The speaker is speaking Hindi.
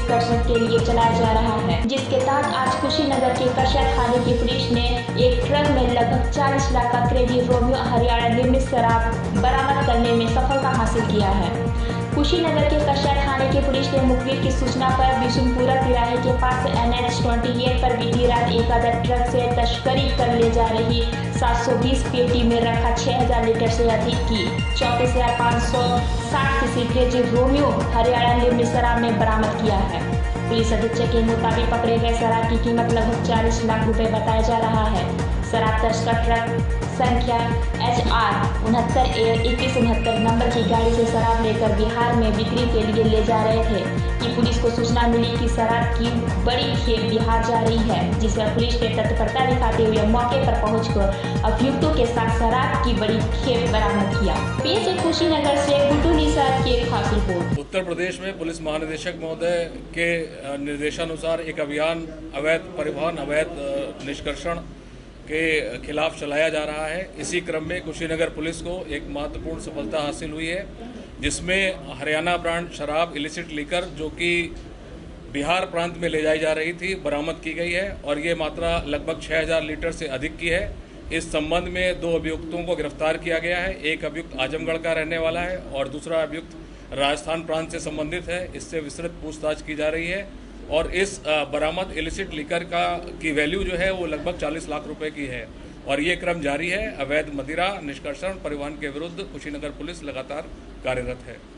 निष्कर्षण के लिए चलाया जा रहा है, जिसके तहत आज कुशीनगर के कशर थाने की पुलिस ने एक ट्रक में लगभग 40 लाख का क्रेजी रोमियो हरियाणा निर्मित शराब बरामद करने में सफलता हासिल किया है। कुशीनगर के कशर थाने की पुलिस ने मुखबिर की सूचना पर बिशुनपुरा तिराहे के पास NH 28 पर बीती रात एक अवैध ट्रक से तस्करी कर ले जा रही 720 पेटी में रखा 6000 लीटर से अधिक की 34,560 सीसी क्रेजी रोमियो हरियाणा निर्मित शराब में बरामद किया है। पुलिस अधीक्षक के मुताबिक पकड़े गए शराब की कीमत लगभग 40 लाख रुपए बताया जा रहा है। शराब तस्कर ट्रक संख्या HR 69A2169 नंबर की गाड़ी से शराब लेकर बिहार में बिक्री के लिए ले जा रहे थे कि पुलिस को सूचना मिली कि शराब की बड़ी खेप बिहार जा रही है, जिस पर पुलिस ने तत्परता दिखाते हुए मौके पर पहुंचकर अभियुक्तों के साथ शराब की बड़ी खेप बरामद किया। पेश है कुशीनगर से गुड्डू निसार की एक खास रिपोर्ट। उत्तर प्रदेश में पुलिस महानिदेशक महोदय के निर्देशानुसार एक अभियान अवैध परिवहन अवैध निष्कर्षण के खिलाफ चलाया जा रहा है। इसी क्रम में कुशीनगर पुलिस को एक महत्वपूर्ण सफलता हासिल हुई है, जिसमें हरियाणा ब्रांड शराब इलिसिट लीकर जो कि बिहार प्रांत में ले जाई जा रही थी बरामद की गई है और ये मात्रा लगभग 6000 लीटर से अधिक की है। इस संबंध में 2 अभियुक्तों को गिरफ्तार किया गया है। एक अभियुक्त आजमगढ़ का रहने वाला है और दूसरा अभियुक्त राजस्थान प्रांत से संबंधित है। इससे विस्तृत पूछताछ की जा रही है और इस बरामद इलिसिट लीकर की वैल्यू जो है वो लगभग 40 लाख रुपए की है और ये क्रम जारी है। अवैध मदिरा निष्कर्षण परिवहन के विरुद्ध कुशीनगर पुलिस लगातार कार्यरत है।